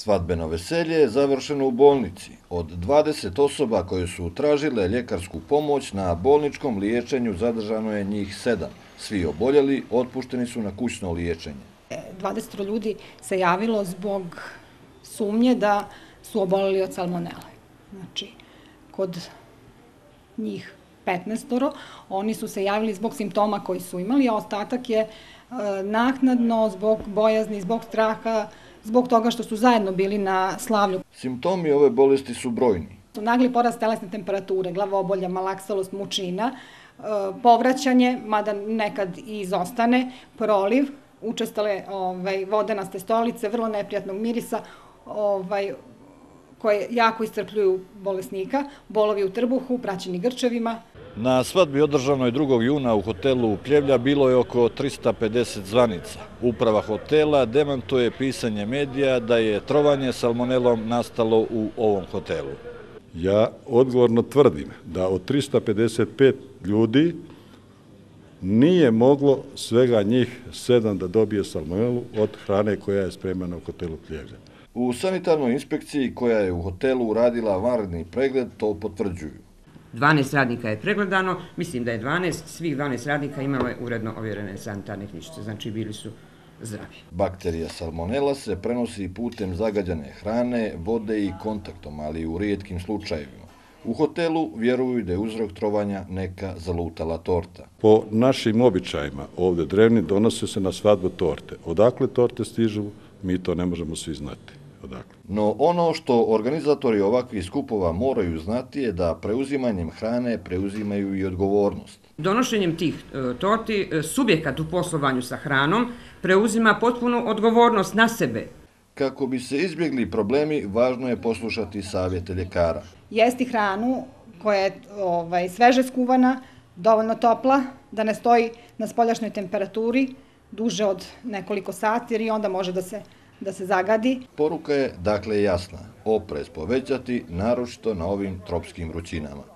Svadbeno veselje je završeno u bolnici. Od 20 osoba koje su tražile ljekarsku pomoć na bolničkom liječenju zadržano je njih 7. Svi oboljeli otpušteni su na kućno liječenje. 20 ljudi se javilo zbog sumnje da su oboljeli od salmonele. Znači, kod njih 15 oni su se javili zbog simptoma koji su imali, a ostatak je naknadno zbog bojazni, zbog straha, zbog toga što su zajedno bili na slavlju. Simptomi ove bolesti su brojni. Nagli porast telesne temperature, glavobolja, malaksalost, mučnina, povraćanje, mada nekad i izostane, proliv, učestale vodenaste stolice, vrlo neprijatnog mirisa, koje jako iscrpljuju bolesnika, bolovi u trbuhu, praćeni grčevima. Na svadbi održanoj 2. juna u hotelu Pljevlja bilo je oko 350 zvanica. Uprava hotela demantuje pisanje medija da je trovanje salmonelom nastalo u ovom hotelu. Ja odgovorno tvrdim da od 355 ljudi nije moglo svega njih 7 da dobije salmonelu od hrane koja je spremana u hotelu Pljevlja. U sanitarnoj inspekciji koja je u hotelu uradila vanredni pregled to potvrđuju. 12 radnika je pregledano, mislim da je svih 12 radnika imalo je uredno ovjerene sanitarne knjižice, znači bili su zdravi. Bakterija salmonela se prenosi putem zagađene hrane, vode i kontaktom, ali i u rijetkim slučajevima. U hotelu vjeruju da je uzrok trovanja neka zalutala torta. Po našim običajima ovdje drevni donose se na svadbu torte. Odakle torte stižu, mi to ne možemo svi znati. No ono što organizatori ovakvih skupova moraju znati je da preuzimanjem hrane preuzimaju i odgovornost. Donošenjem tih torti subjekat u poslovanju sa hranom preuzima potpunu odgovornost na sebe. Kako bi se izbjegli problemi, važno je poslušati savjete ljekara. Jesti hranu koja je sveže skuvana, dovoljno topla, da ne stoji na spoljašnjoj temperaturi duže od nekoliko sati jer i onda može da se zagadi. Poruka je dakle jasna, oprez povećati, naročito na ovim tropskim vrućinama.